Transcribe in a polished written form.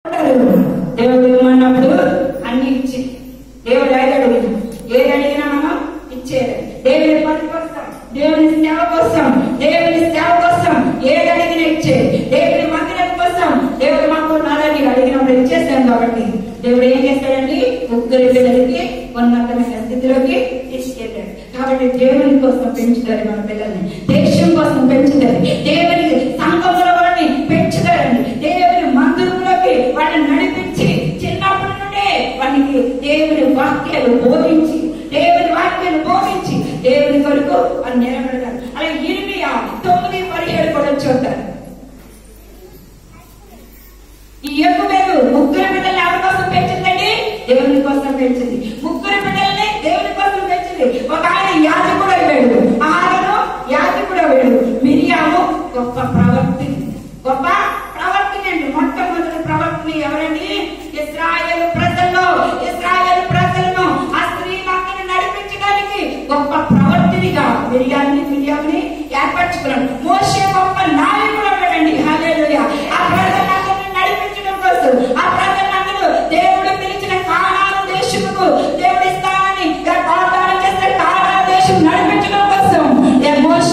దేవుడు ఇవ్వమన్నప్పుడు అన్ని ఇచ్చి దేవుడు అడిగాడు, ఏది అడిగినా మనం ఇచ్చేది. దేవుని పని కోసం, దేవుని సేవ కోసం, దేవుని సేవ కోసం ఏది అడిగినా ఇచ్చేది. దేవుని మందిరం కోసం దేవుడు మాకు నాలని అడిగినప్పుడు ఇచ్చేసాం. కాబట్టి దేవుడు ఏం చేస్తాడండి, ముగ్గురు పిల్లలకి ఉన్నతమైన స్థితిలోకి తీసుకెళ్ళాడు. కాబట్టి దేవుని కోసం పెంచుతారు మన పిల్లల్ని, దేశం కోసం పెంచుతారు, దేవుని సంఘంలో వాళ్ళని పెంచుతారండి, దేవుని మందిరంలోకి వాళ్ళని నడిపించి చిన్నప్పటి నుండే వానికి దేవుని వాక్యాలు బోధించి, దేవుని వాక్యాలు బోధించి దేవుని కొరకు వాళ్ళు నిలబడతారు. అలా ఇర్మియా 9:17 కూడా చూస్తారు. ఈ యోబు ముగ్గురు బిడ్డల్ని ఎవరి కోసం పెంచిందండి, దేవుని కోసం పెంచింది. ముగ్గురు బిడ్డల్ని దేవుని కోసం పెంచింది. ఒక ఆయన యాజకుడు అయ్యాడు, ఆహారను యాజకుడు అయ్యాడు. మిరియాము గొప్ప ప్రవర్తిని, గొప్ప ప్రవర్తిని అండి. మొట్టమొదటి ప్రవర్తిని ఎవరండి, ఇశ్రాయేలు ప్రజలను ఆ స్త్రీలందరినీ నడిపించడానికి గొప్ప ప్రవర్తినిగా మిరియాముని ఏర్పరచుకున్నాడు. మోషే గొప్ప నాయకుడు